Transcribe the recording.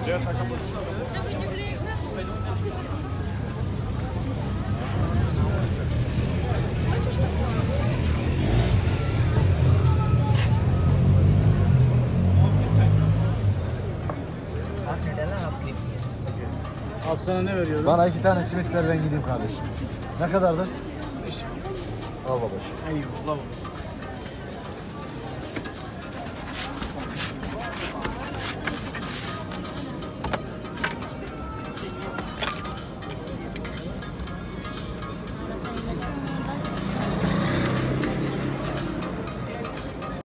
Abi sana ne veriyorum? Bana 2 tane simit ver ben gideyim kardeşim. Ne kadardı? Al babacığım. Eyvallah.